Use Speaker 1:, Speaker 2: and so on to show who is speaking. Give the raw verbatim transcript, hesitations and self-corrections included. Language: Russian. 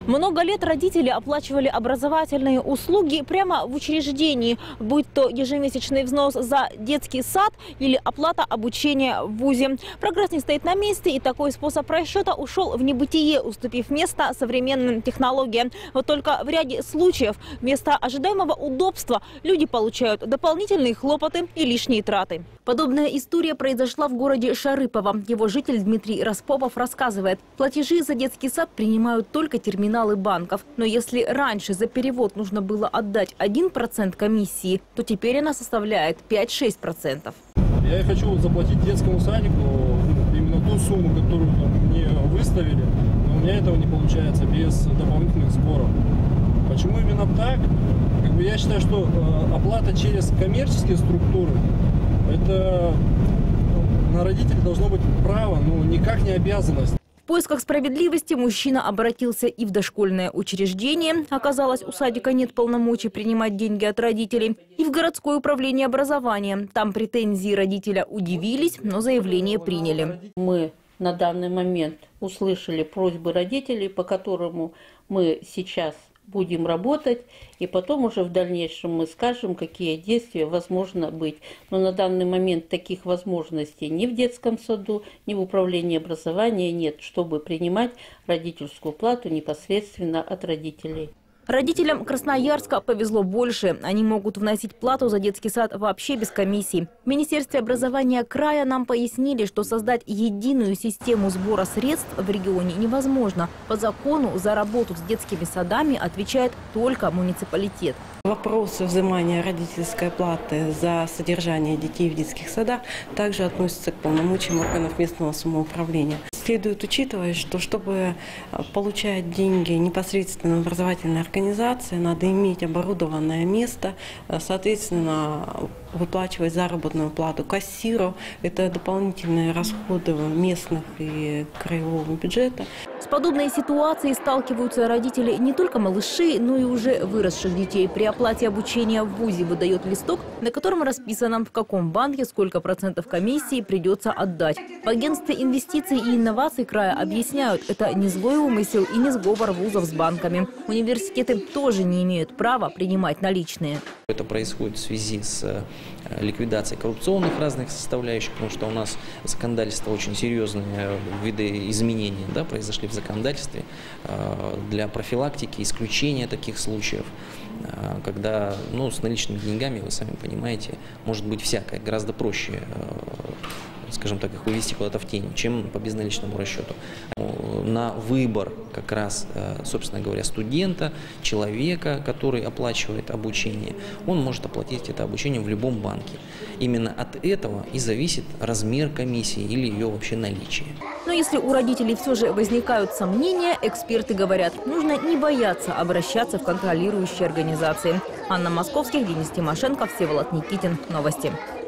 Speaker 1: Много лет родители оплачивали образовательные услуги прямо в учреждении, будь то ежемесячный взнос за детский сад или оплата обучения в вузе. Прогресс не стоит на месте, и такой способ расчета ушел в небытие, уступив место современным технологиям. Вот только в ряде случаев вместо ожидаемого удобства люди получают дополнительные хлопоты и лишние траты. Подобная история произошла в городе Шарыпово. Его житель Дмитрий Распопов рассказывает, платежи за детский сад принимают только терминалы банков. Но если раньше за перевод нужно было отдать один процент комиссии, то теперь она составляет пять-шесть процентов.
Speaker 2: Я хочу заплатить детскому садику именно ту сумму, которую мне выставили, но у меня этого не получается без дополнительных сборов. Почему именно так? Как бы я считаю, что оплата через коммерческие структуры, это на родителей должно быть право, но никак не обязанность.
Speaker 1: В поисках справедливости мужчина обратился и в дошкольное учреждение. Оказалось, у садика нет полномочий принимать деньги от родителей. И в городское управление образования. Там претензии родителя удивились, но заявление приняли.
Speaker 3: Мы на данный момент услышали просьбы родителей, по которому мы сейчас будем работать, и потом уже в дальнейшем мы скажем, какие действия возможно быть. Но на данный момент таких возможностей ни в детском саду, ни в управлении образования нет, чтобы принимать родительскую плату непосредственно от родителей.
Speaker 1: Родителям Красноярска повезло больше. Они могут вносить плату за детский сад вообще без комиссии. В Министерстве образования края нам пояснили, что создать единую систему сбора средств в регионе невозможно. По закону за работу с детскими садами отвечает только муниципалитет.
Speaker 4: Вопрос взимания родительской платы за содержание детей в детских садах также относится к полномочиям органов местного самоуправления. Следует учитывать, что чтобы получать деньги непосредственно в образовательной организации, надо иметь оборудованное место, соответственно, выплачивать заработную плату кассиру. Это дополнительные расходы местных и краевого бюджета.
Speaker 1: С подобной ситуацией сталкиваются родители не только малышей, но и уже выросших детей. При оплате обучения в вузе выдает листок, на котором расписано, в каком банке сколько процентов комиссии придется отдать. В агентстве инвестиций и инноваций края объясняют, это не злой умысел и не сговор вузов с банками. Университеты тоже не имеют права принимать наличные.
Speaker 5: Это происходит в связи с ликвидацией коррупционных разных составляющих, потому что у нас законодательство очень серьезные виды изменений, да, произошли в законодательстве для профилактики, исключения таких случаев, когда, ну, с наличными деньгами, вы сами понимаете, может быть всякое, гораздо проще, скажем так, их увести куда-то в тень, чем по безналичному расчету. На выбор как раз, собственно говоря, студента, человека, который оплачивает обучение, он может оплатить это обучение в любом банке. Именно от этого и зависит размер комиссии или ее вообще наличие.
Speaker 1: Но если у родителей все же возникают сомнения, эксперты говорят, нужно не бояться обращаться в контролирующие организации. Анна Московских, Денис Тимошенко, Всеволод Никитин. Новости.